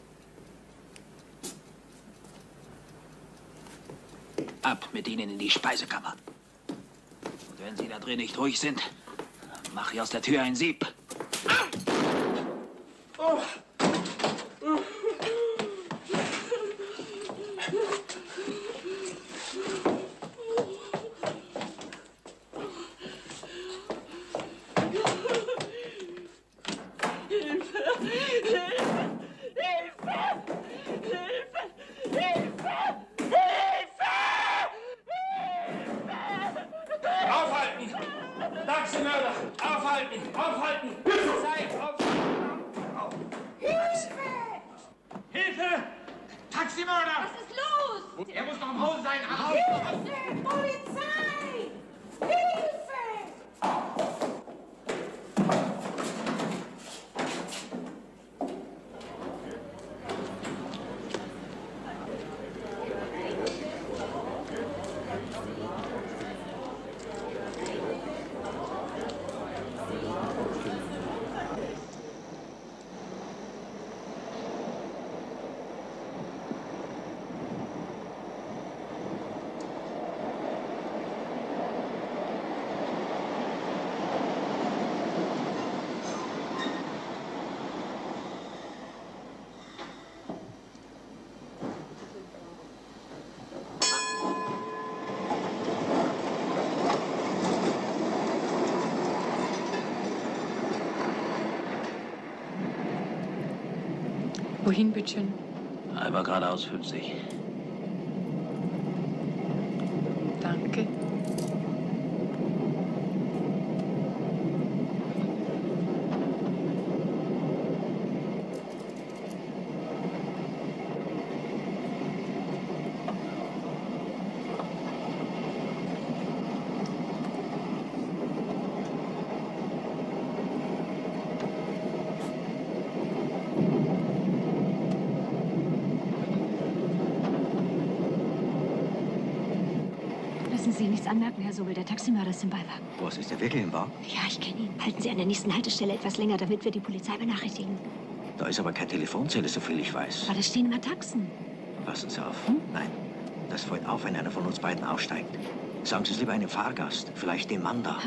Ab mit Ihnen in die Speisekammer. Und wenn Sie da drin nicht ruhig sind, mach ich aus der Tür ein Sieb. Oh. Wohin, bitteschön? Einmal geradeaus fünfzig. Danke. Sie nichts anmerken, Herr Sobel. Der Taximörder ist im Beiwagen. Was, ist der wirklich im Bar? Ja, ich kenne ihn. Halten Sie an der nächsten Haltestelle etwas länger, damit wir die Polizei benachrichtigen. Da ist aber keine Telefonzelle, soviel ich weiß. Aber da stehen immer Taxen. Passen Sie auf. Hm? Nein, das fällt auf, wenn einer von uns beiden aussteigt. Sagen Sie es lieber einem Fahrgast, vielleicht dem Mann da. Ha?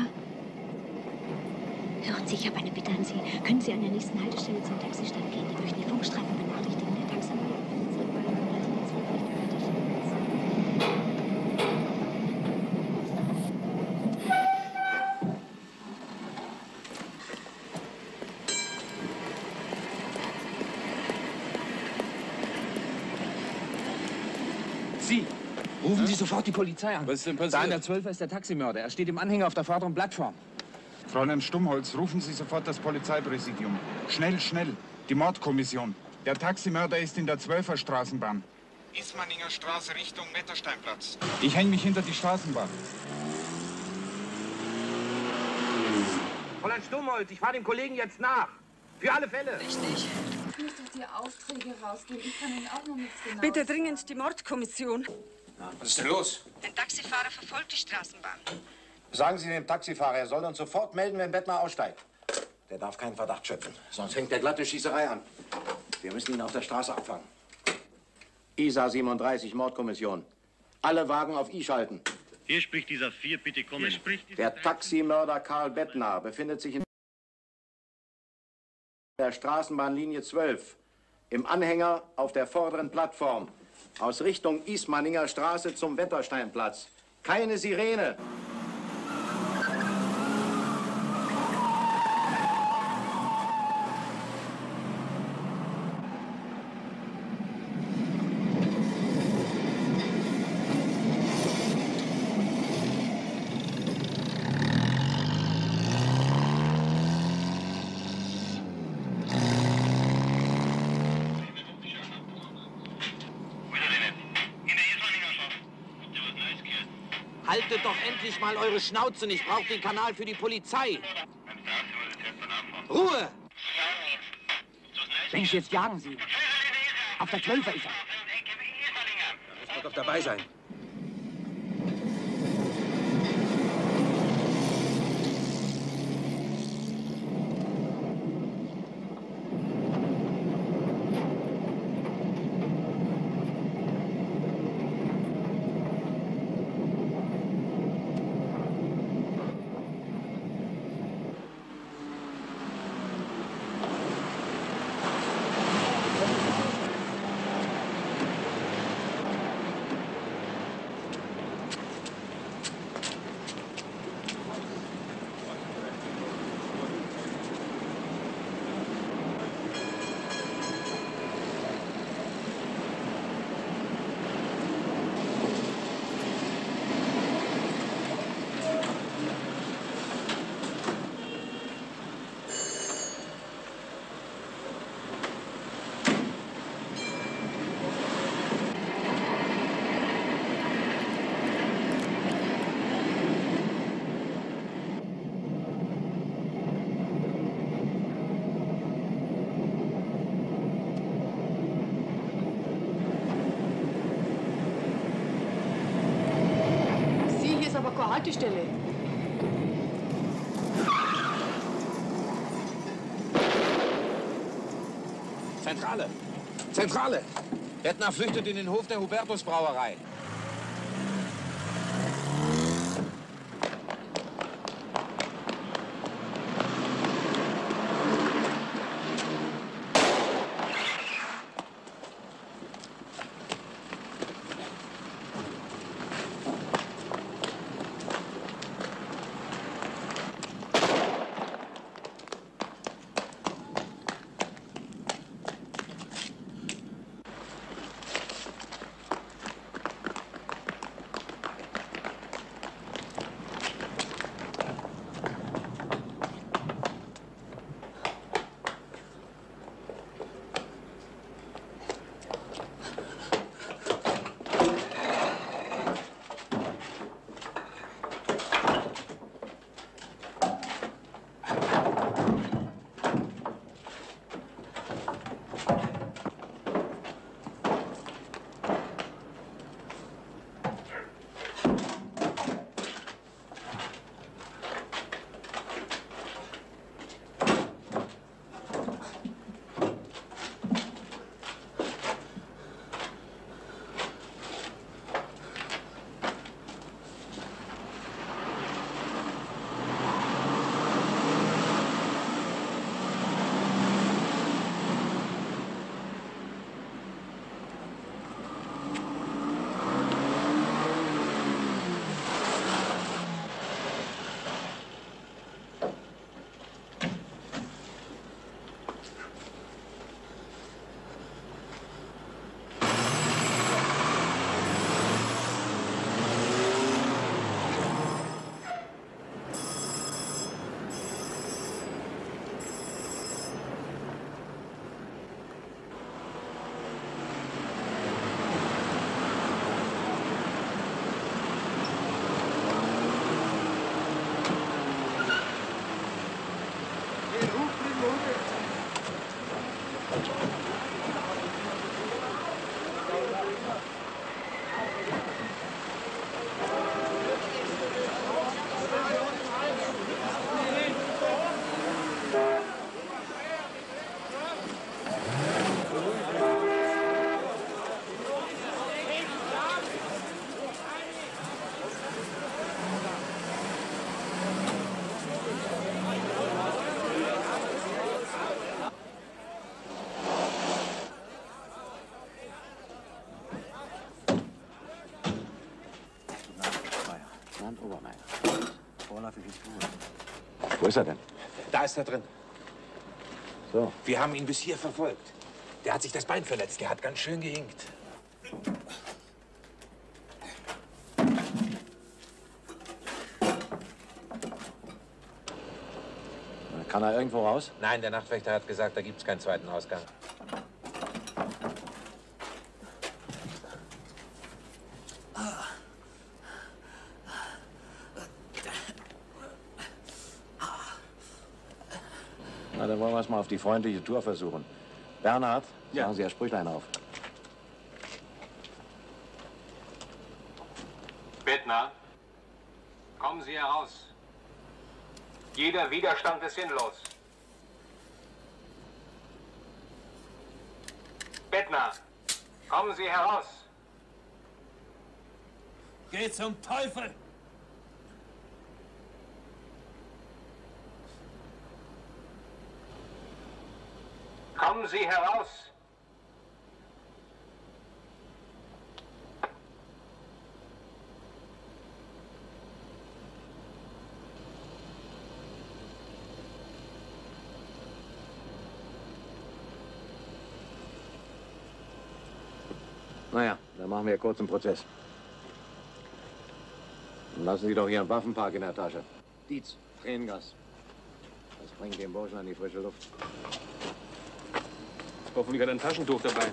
Hören Sie, ich habe eine Bitte an Sie. Können Sie an der nächsten Haltestelle zum Taxistand gehen? Die möchten die Funkstreifen benachrichtigen. Der Taximörder befindet sich im Beiwagen. Sie! Rufen Sie sofort die Polizei an. Was ist denn passiert? Da in der zwölfer ist der Taximörder. Er steht im Anhänger auf der vorderen Plattform. Fräulein Stummholz, rufen Sie sofort das Polizeipräsidium. Schnell, schnell. Die Mordkommission. Der Taximörder ist in der zwölfer Straßenbahn. Ismaninger Straße Richtung Wettersteinplatz. Ich hänge mich hinter die Straßenbahn. Fräulein Stummholz, ich fahre dem Kollegen jetzt nach. Für alle Fälle. Richtig. Ich muss doch die Aufträge rausgeben. Ich kann Ihnen auch noch nichts genau Bitte dringend die Mordkommission. Was ist denn los? Ein Taxifahrer verfolgt die Straßenbahn. Sagen Sie dem Taxifahrer, er soll uns sofort melden, wenn Bettner aussteigt. Der darf keinen Verdacht schöpfen, sonst fängt der glatte Schießerei an. Wir müssen ihn auf der Straße abfangen. I S A siebenunddreißig, Mordkommission. Alle Wagen auf I schalten. Hier spricht dieser vier, bitte kommen. Der Taximörder Karl Bettner befindet sich in der Straßenbahnlinie zwölf. Im Anhänger auf der vorderen Plattform. Aus Richtung Ismaninger Straße zum Wettersteinplatz. Keine Sirene. Haltet doch endlich mal eure Schnauzen. Ich brauche den Kanal für die Polizei. Ruhe! Mensch, jetzt jagen Sie. Auf der Zwölfer ist er. Das wird doch dabei sein. Haltestelle. Zentrale! Zentrale! Bettner flüchtet in den Hof der Hubertus Brauerei. Wo ist er denn? Da ist er drin. So. Wir haben ihn bis hier verfolgt. Der hat sich das Bein verletzt. Der hat ganz schön gehinkt. Kann er irgendwo raus? Nein, der Nachtwächter hat gesagt, da gibt's keinen zweiten Ausgang. dann wollen wir es mal auf die freundliche Tour versuchen. Bernhard, Ja. sagen Sie Ihr Sprüchlein auf. Bettner, kommen Sie heraus. Jeder Widerstand ist sinnlos. Bettner, kommen Sie heraus. Geh zum Teufel! Kommen Sie heraus. Naja, dann machen wir kurz einen Prozess. Und lassen Sie doch Ihren Waffenpark in der Tasche. Dietz, Tränengas. Das bringt den Burschen an die frische Luft. Hoffentlich hat er ein Taschentuch dabei.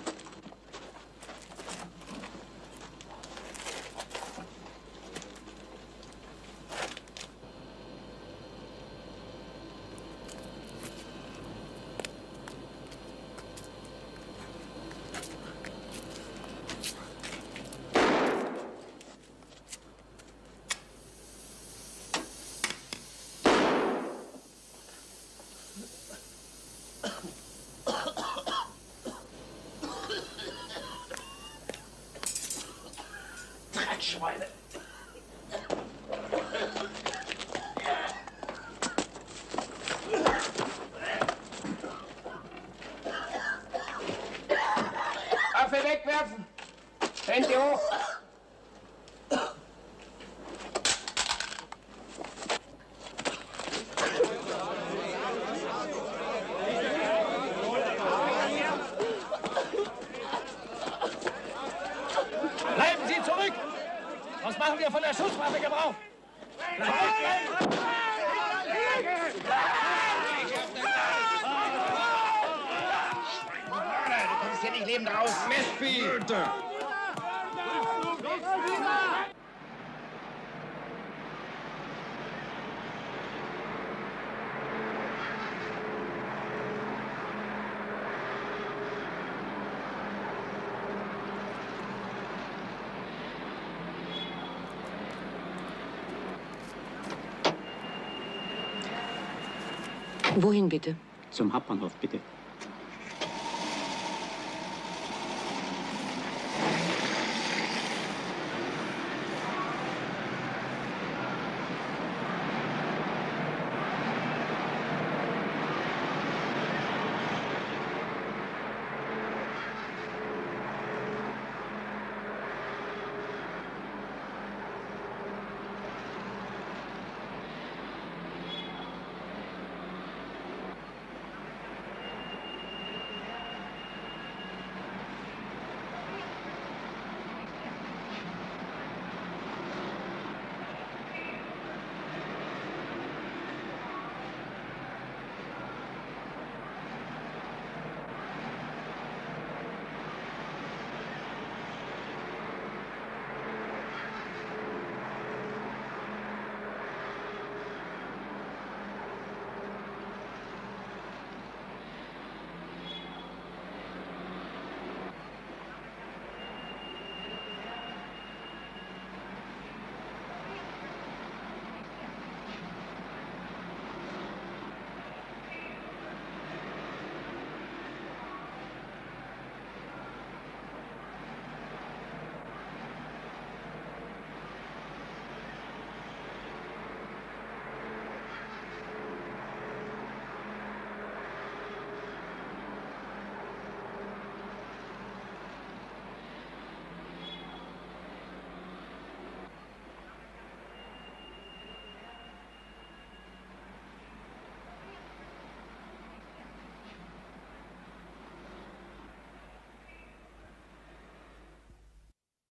Dreckschweine! Waffe wegwerfen! Hände hoch! Bleiben Sie zurück! Sonst machen wir von der Schusswaffe Gebrauch! Du kommst hier nicht lebend raus, Mistvieh! Wohin bitte? Zum Hauptbahnhof, bitte.